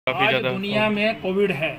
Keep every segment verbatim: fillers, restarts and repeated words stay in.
काफी आज ज्यादा दुनिया में कोविड है,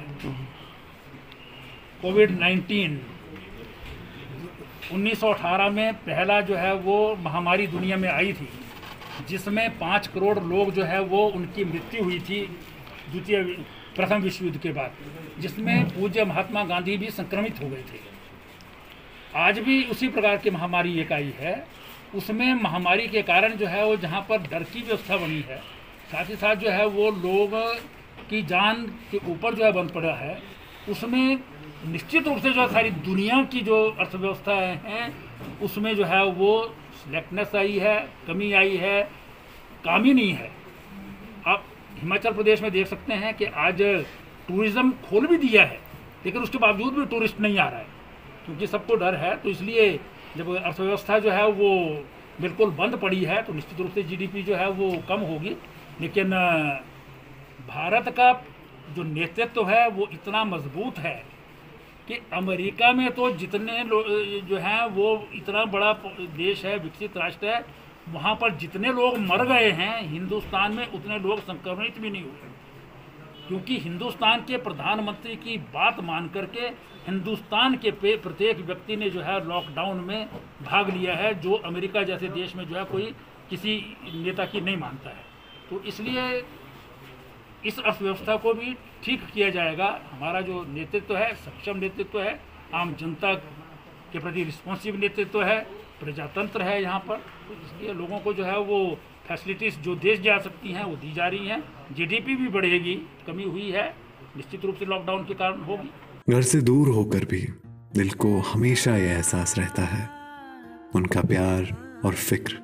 कोविड नाइन्टीन। उन्नीस सौ अठारह में पहला जो है वो महामारी दुनिया में आई थी, जिसमें पाँच करोड़ लोग जो है वो उनकी मृत्यु हुई थी द्वितीय प्रथम विश्व युद्ध के बाद, जिसमें पूज्य महात्मा गांधी भी संक्रमित हो गए थे। आज भी उसी प्रकार की महामारी एक आई है। उसमें महामारी के कारण जो है वो जहाँ पर डर की व्यवस्था बनी है, साथ ही साथ जो है वो लोग की जान के ऊपर जो है बन पड़ा है, उसमें निश्चित रूप से जो सारी दुनिया की जो अर्थव्यवस्था हैं उसमें जो है वो स्लैकनेस आई है, कमी आई है, काम ही नहीं है। आप हिमाचल प्रदेश में देख सकते हैं कि आज टूरिज़्म खोल भी दिया है, लेकिन उसके बावजूद भी टूरिस्ट नहीं आ रहा है, क्योंकि सबको डर है। तो इसलिए जब अर्थव्यवस्था जो है वो बिल्कुल बंद पड़ी है तो निश्चित रूप से जीडीपी जो है वो कम होगी। लेकिन भारत का जो नेतृत्व है वो इतना मजबूत है कि अमेरिका में तो जितने लोग जो हैं वो इतना बड़ा देश है, विकसित राष्ट्र है, वहाँ पर जितने लोग मर गए हैं हिंदुस्तान में उतने लोग संक्रमित भी नहीं हुए, क्योंकि हिंदुस्तान के प्रधानमंत्री की बात मान करके हिंदुस्तान के प्रत्येक व्यक्ति ने जो है लॉकडाउन में भाग लिया है, जो अमेरिका जैसे देश में जो है कोई किसी नेता की नहीं मानता है। तो इसलिए इस अर्थव्यवस्था को भी ठीक किया जाएगा। हमारा जो नेतृत्व है सक्षम नेतृत्व है, आम जनता के प्रति रिस्पॉन्सिव नेतृत्व है, प्रजातंत्र है यहाँ पर। तो इसलिए लोगों को जो है वो फैसिलिटीज़ जो देश जा सकती हैं वो दी जा रही हैं। जीडीपी भी बढ़ेगी, कमी हुई है निश्चित रूप से लॉकडाउन के कारण होगी। घर से दूर होकर भी दिल को हमेशा यह एहसास रहता है, उनका प्यार और फिक्र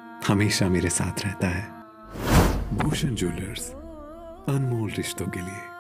हमेशा मेरे साथ रहता है। भूषण ज्वेलर्स, अनमोल रिश्तों के लिए।